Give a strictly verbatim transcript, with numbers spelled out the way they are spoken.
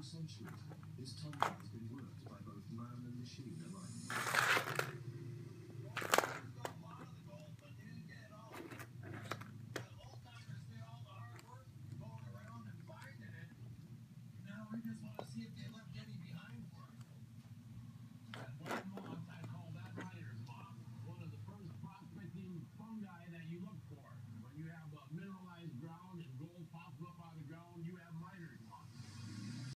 centuries, this tunnel has been worked by both man and machine alike. We just want to see if they left any